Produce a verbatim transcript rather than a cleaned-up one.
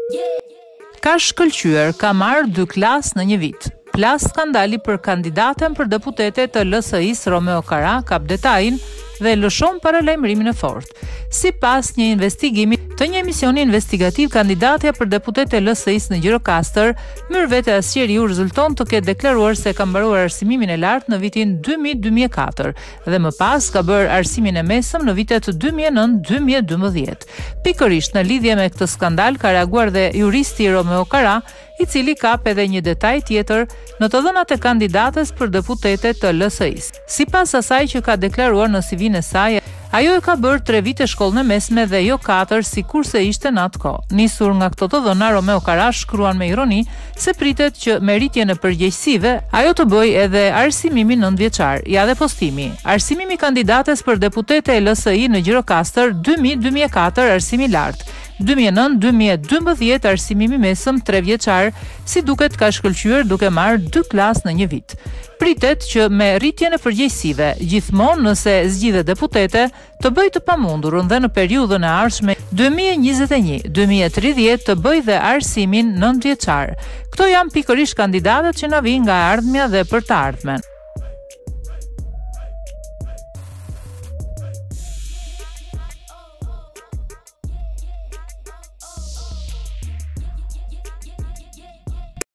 Ka shkëlqyer, ka marrë dy klasë në një vit. Plas skandali për kandidaten për deputete të L S I-s Romeo Kara kap detajin dhe lëshon paralajmërimin e fortë. Sipas një investigimi të një emisioni investigativ, kandidatja për deputete L S I-s në Gjirokastër, Myrvete Asqeriu, rezulton të ketë deklaruar se ka mbaruar arsimimin e lartë në vitin dy mijë dy mijë e katër dhe më pas ka bërë arsimin e mesëm në vitet dy mijë e nëntë dy mijë e dymbëdhjetë. Pikërisht në lidhje me këtë skandal ka reaguar dhe juristi Romeo Kara, i cili kap edhe një detaj tjetër në të dhënat e kandidates për deputete të L S I-s. Sipas asaj që ka deklaruar në C V-n e saj, ajo e ka bërë tre vite shkollën e mesme dhe jo katër, sikurse ishte në atë kohë. Nisur nga këto të dhëna, Romeo Kara shkruan me ironi se pritet që me rritjen e përgjegjësive ajo të bëjë edhe arsimimin nëntëvjeçar. Ja dhe postimi. Arsimimi kandidates për deputete e L S I në Gjirokastër dy mijë dy mijë e katër, arsimi i lartë. dy mijë e nëntë dy mijë e dymbëdhjetë, arsimimi mesëm tre vjeçar, si duket ka shkëlqyer duke marrë dy klasë në një vit. Pritet që me rritjen e përgjegjësive, gjithmonë nëse zgjidhet deputete, të bëjë të pamundurën dhe në periudhën e ardhshme dy mijë e njëzet e një dy mijë e tridhjetë të bëjë dhe arsimin nëntëvjeçar. Këto janë pikërisht kandidatët që na vijnë nga e ardhmja dhe për të ardhmen.